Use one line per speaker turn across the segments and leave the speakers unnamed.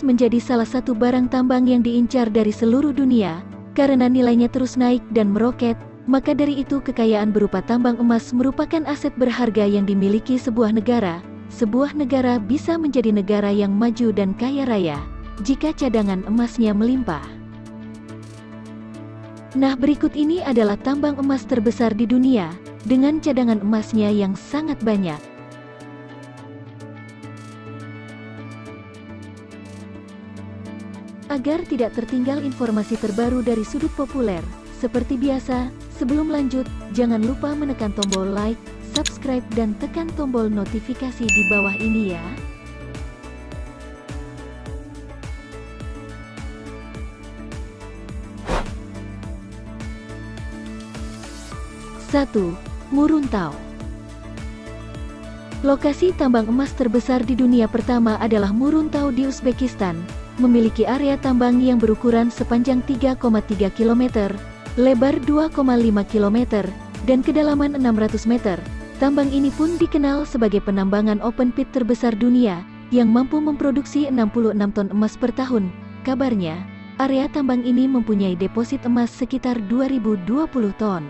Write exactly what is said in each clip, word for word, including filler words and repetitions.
emas menjadi salah satu barang tambang yang diincar dari seluruh dunia, karena nilainya terus naik dan meroket. Maka dari itu kekayaan berupa tambang emas merupakan aset berharga yang dimiliki sebuah negara. Sebuah negara bisa menjadi negara yang maju dan kaya raya jika cadangan emasnya melimpah. Nah, berikut ini adalah tambang emas terbesar di dunia, dengan cadangan emasnya yang sangat banyak. Agar tidak tertinggal informasi terbaru dari sudut populer, seperti biasa, sebelum lanjut, jangan lupa menekan tombol like, subscribe dan tekan tombol notifikasi di bawah ini ya. satu. Muruntau. Lokasi tambang emas terbesar di dunia pertama adalah Muruntau di Uzbekistan, memiliki area tambang yang berukuran sepanjang tiga koma tiga kilometer, lebar dua koma lima kilometer, dan kedalaman enam ratus meter. Tambang ini pun dikenal sebagai penambangan open pit terbesar dunia, yang mampu memproduksi enam puluh enam ton emas per tahun. Kabarnya, area tambang ini mempunyai deposit emas sekitar dua ribu dua puluh ton.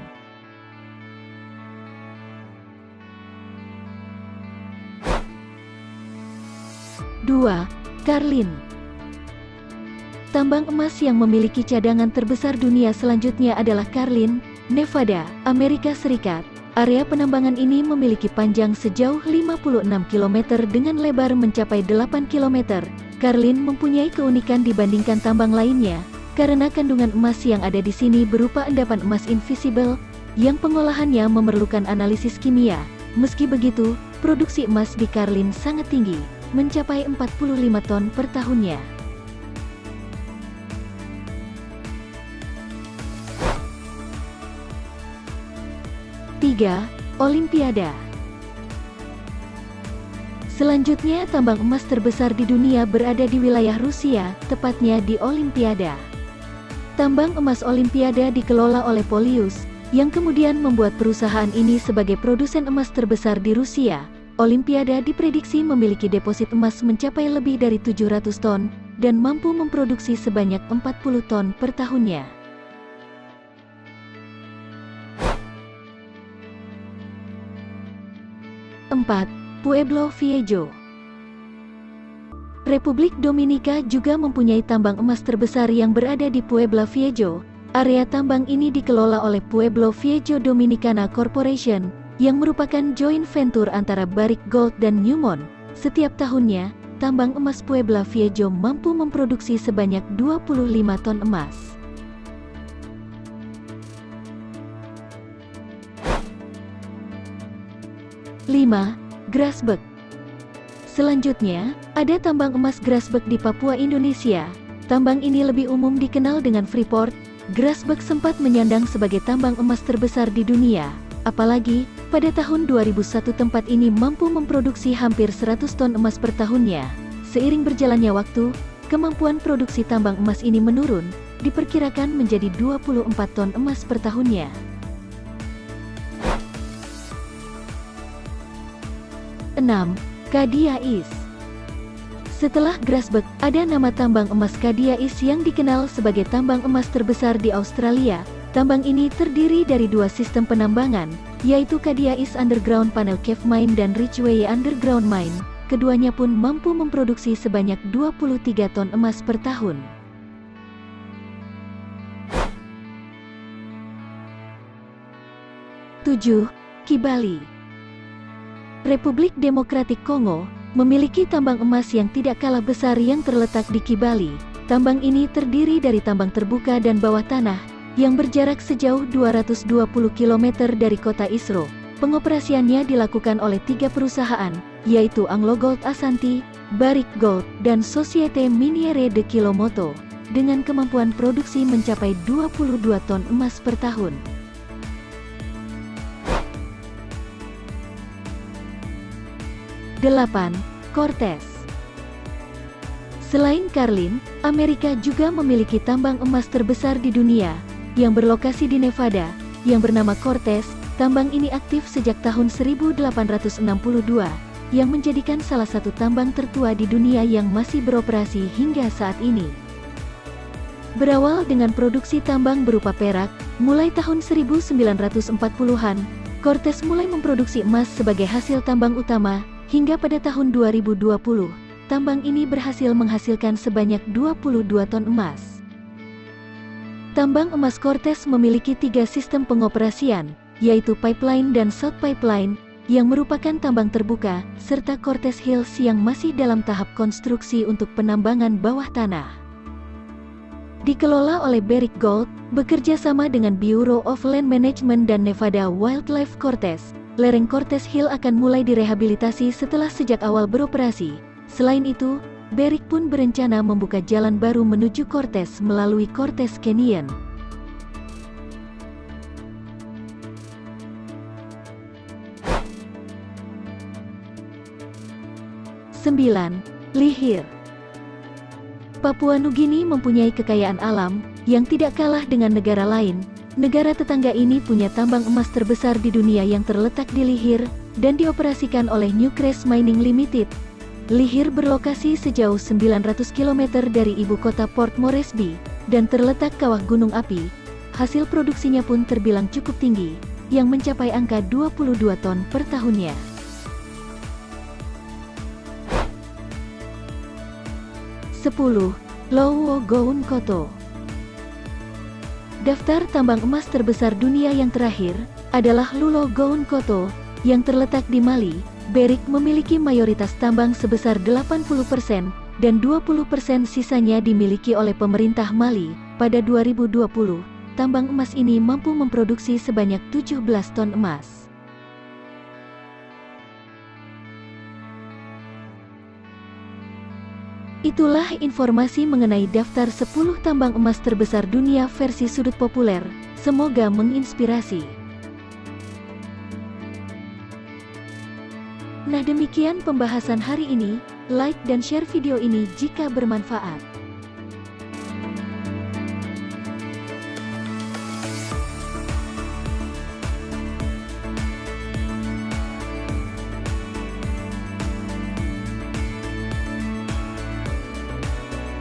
dua. Carlin. Tambang emas yang memiliki cadangan terbesar dunia selanjutnya adalah Carlin, Nevada, Amerika Serikat. Area penambangan ini memiliki panjang sejauh lima puluh enam kilometer dengan lebar mencapai delapan kilometer. Carlin mempunyai keunikan dibandingkan tambang lainnya, karena kandungan emas yang ada di sini berupa endapan emas invisible, yang pengolahannya memerlukan analisis kimia. Meski begitu, produksi emas di Carlin sangat tinggi, mencapai empat puluh lima ton per tahunnya. tiga. Olimpiada. Selanjutnya, tambang emas terbesar di dunia berada di wilayah Rusia, tepatnya di Olimpiada. Tambang emas Olimpiada dikelola oleh Polius, yang kemudian membuat perusahaan ini sebagai produsen emas terbesar di Rusia. Olimpiada diprediksi memiliki deposit emas mencapai lebih dari tujuh ratus ton, dan mampu memproduksi sebanyak empat puluh ton per tahunnya. empat. Pueblo Viejo. Republik Dominika juga mempunyai tambang emas terbesar yang berada di Pueblo Viejo. Area tambang ini dikelola oleh Pueblo Viejo Dominicana Corporation, yang merupakan joint venture antara Barrick Gold dan Newmont. Setiap tahunnya, tambang emas Pueblo Viejo mampu memproduksi sebanyak dua puluh lima ton emas. lima. Grasberg. Selanjutnya, ada tambang emas Grasberg di Papua, Indonesia. Tambang ini lebih umum dikenal dengan Freeport. Grasberg sempat menyandang sebagai tambang emas terbesar di dunia. Apalagi, pada tahun dua ribu satu tempat ini mampu memproduksi hampir seratus ton emas per tahunnya. Seiring berjalannya waktu, kemampuan produksi tambang emas ini menurun, diperkirakan menjadi dua puluh empat ton emas per tahunnya. enam. Kadiais. Setelah Grasberg, ada nama tambang emas Kadiais yang dikenal sebagai tambang emas terbesar di Australia. Tambang ini terdiri dari dua sistem penambangan, yaitu Kadiais Underground Panel Cave Mine dan Ridgeway Underground Mine. Keduanya pun mampu memproduksi sebanyak dua puluh tiga ton emas per tahun. tujuh. Kibali. Republik Demokratik Kongo memiliki tambang emas yang tidak kalah besar yang terletak di Kibali. Tambang ini terdiri dari tambang terbuka dan bawah tanah, yang berjarak sejauh dua ratus dua puluh kilometer dari kota Isro. Pengoperasiannya dilakukan oleh tiga perusahaan, yaitu AngloGold Ashanti, Barrick Gold, dan Societe Miniere de Kilomoto, dengan kemampuan produksi mencapai dua puluh dua ton emas per tahun. delapan. Cortez. Selain Carlin, Amerika juga memiliki tambang emas terbesar di dunia, yang berlokasi di Nevada, yang bernama Cortez. Tambang ini aktif sejak tahun seribu delapan ratus enam puluh dua. yang menjadikan salah satu tambang tertua di dunia yang masih beroperasi hingga saat ini. Berawal dengan produksi tambang berupa perak, mulai tahun seribu sembilan ratus empat puluhan, Cortez mulai memproduksi emas sebagai hasil tambang utama, hingga pada tahun dua ribu dua puluh, tambang ini berhasil menghasilkan sebanyak dua puluh dua ton emas. Tambang emas Cortez memiliki tiga sistem pengoperasian, yaitu pipeline dan South Pipeline, yang merupakan tambang terbuka, serta Cortez Hills yang masih dalam tahap konstruksi untuk penambangan bawah tanah. Dikelola oleh Barrick Gold, bekerja sama dengan Bureau of Land Management dan Nevada Wildlife. Cortez, lereng Cortez Hill akan mulai direhabilitasi setelah sejak awal beroperasi. Selain itu, Barrick pun berencana membuka jalan baru menuju Cortez melalui Cortez Canyon. sembilan. Lihir. Papua Nugini mempunyai kekayaan alam yang tidak kalah dengan negara lain. Negara tetangga ini punya tambang emas terbesar di dunia yang terletak di Lihir dan dioperasikan oleh Newcrest Mining Limited. Lihir berlokasi sejauh sembilan ratus kilometer dari ibu kota Port Moresby dan terletak kawah gunung api. Hasil produksinya pun terbilang cukup tinggi, yang mencapai angka dua puluh dua ton per tahunnya. sepuluh. Lowo Goun Koto. Daftar tambang emas terbesar dunia yang terakhir adalah Lulo Goun Koto yang terletak di Mali. Barrick memiliki mayoritas tambang sebesar delapan puluh persen dan dua puluh persen sisanya dimiliki oleh pemerintah Mali. Pada dua ribu dua puluh, tambang emas ini mampu memproduksi sebanyak tujuh belas ton emas. Itulah informasi mengenai daftar sepuluh tambang emas terbesar dunia versi sudut populer. Semoga menginspirasi. Nah, demikian pembahasan hari ini. Like dan share video ini jika bermanfaat.